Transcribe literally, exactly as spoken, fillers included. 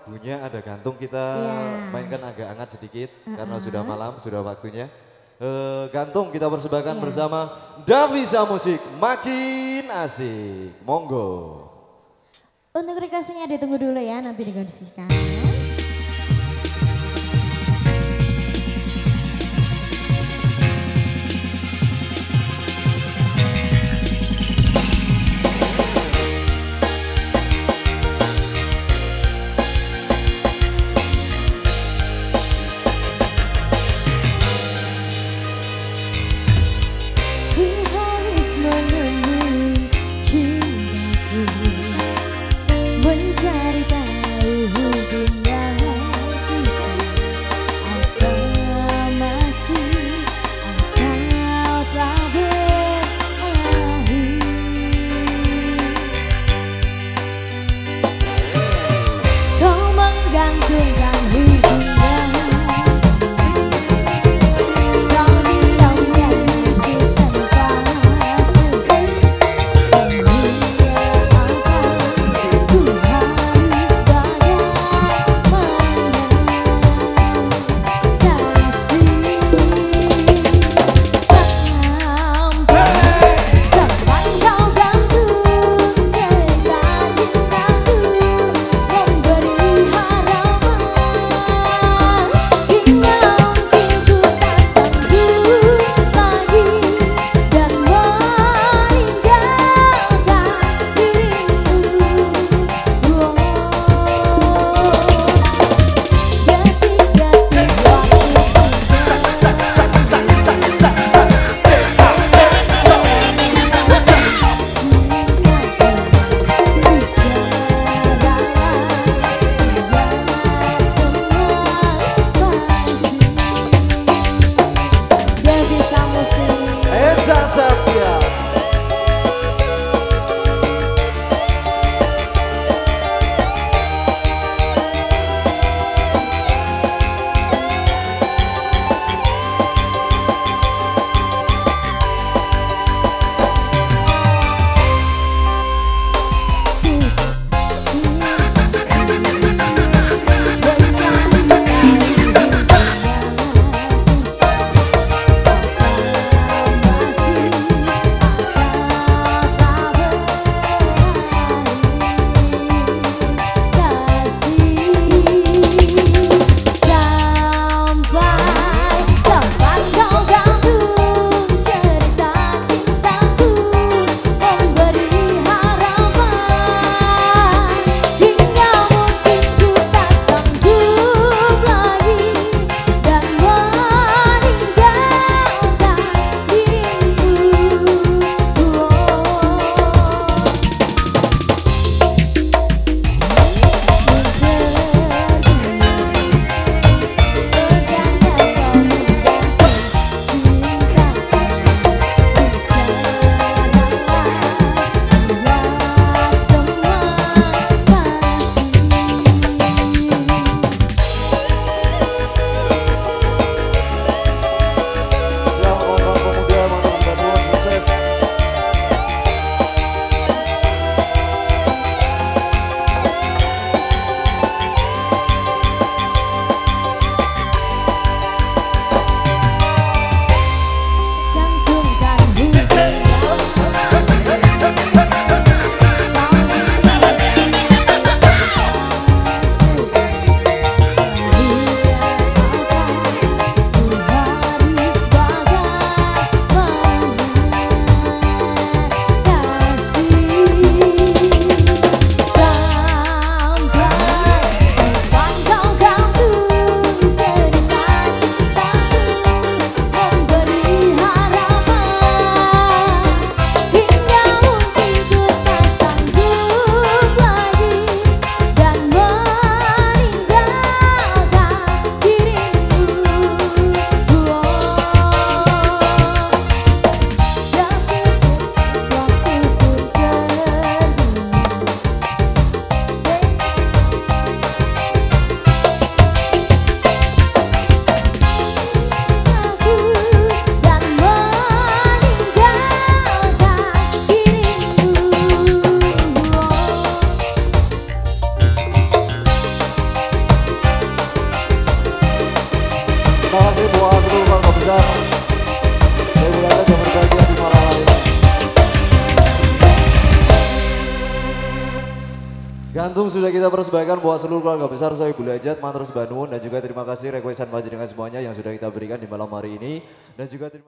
lagunya ada gantung kita yeah. mainkan agak hangat sedikit uh -uh. karena sudah malam, sudah waktunya. Uh, gantung kita persembahkan yeah. bersama Davisa Musik, makin asik. Monggo. Untuk requestnya ditunggu dulu ya, nanti dikondisikan. Mencari tahu hubungan seluruh keluarga besar. Saya Bulajat yang berbahagia di malam hari ini. Gantung sudah kita persembahkan buat seluruh keluarga besar Sohibul Bulajat, Matur Banun, dan juga terima kasih requestan panjenengan semuanya yang sudah kita berikan di malam hari ini. Dan juga terima